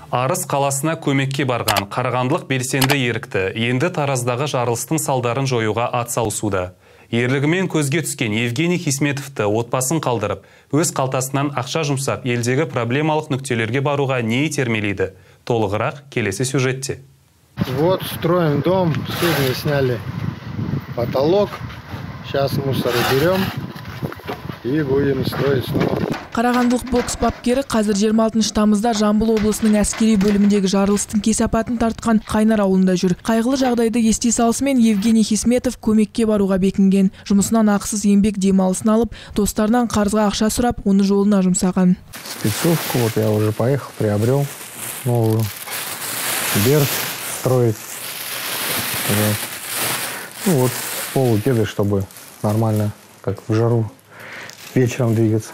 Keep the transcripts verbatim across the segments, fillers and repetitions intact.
Арыс қаласына көмекке барған қарағандылық белсенді ерікті енді Тараздағы жарылыстың салдарын жоюға атсалысуда. Ерлігімен көзге түскен Евгений Хисметовті отбасын қалдырып, өз қалтасынан ақша жұмсап, елдегі проблемалық нүктелерге баруға не итермелейді? Толығырақ келесі сюжетте. Вот строим дом, сегодня сняли потолок. Сейчас мусор уберем и будем строить снова. Қарағандылық бокс бапкері қазір жиырма алтыншы тамызда Жамбыл облысының әскери бөліміндегі жарылыстың кесапатын тартқан Қайнар ауылында жүр. Қайғылы жағдайды ести салысымен Евгений Хисметов көмекке баруға бекінген. Жұмысынан ақысыз еңбек демалысын алып, достарынан қарызға ақша сұрап, оны жолына жұмсаған. Спецовку вот я уже поехал, приобрел новую. Берт строить. Ну вот полукеды, чтобы нормально, как в жару, вечером двигаться.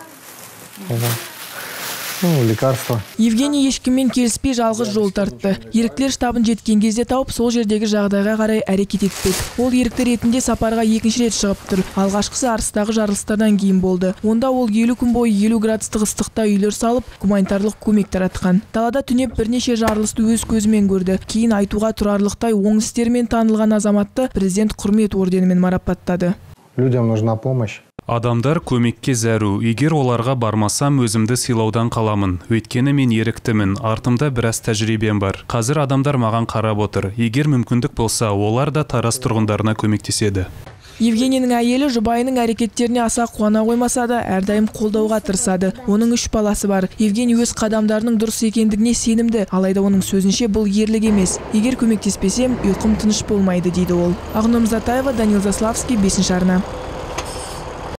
Ну, лекарства. Евгений ешкіммен келіспей жалғыз жол тартты. Еріктілер штабын жеткен кезде тауып, сол жердегі жағдайға қарай әрекет етпек. Ол ерікті ретінде сапарға екінші рет шығып тұр. Алғашқысы Арыстағы жарылыстардан кейін болды. Онда ол елу күн бойы елу градустық ыстықта үйлер салып, гуманитарлық көмек таратқан. Далада түнеп бірнеше жарылысты өз көзімен көрді. Кейін айтуға тұрарлықтай оң істермен танылған азаматты президент құрмет орденімен марапаттады. Людям нужна помощь. Адамдар көмекке зәру. Егер оларға бармасам, өзімді сыйлаудан қаламын. Өйткені мен еріктімін, артымда біраз тәжірибем бар. Қазір адамдар маған қарап отыр. Егер мүмкіндік болса, олар да Тараз тұрғындарына көмектеседі. Евгенийдің әйелі жұбайының әрекеттеріне аса қуана қоймаса да, әрдайым қолдауға тырысады. Оның үш баласы бар. Евгений өз қадамдарының дұрыс екендігіне сенімді, алайда оның сөзінше бұл ерлік емес. Егер көмектеспесем, ұйқым тыныш болмайды, дейді ол. Ағыным Затаева, Данил Заславский, бесінші арна.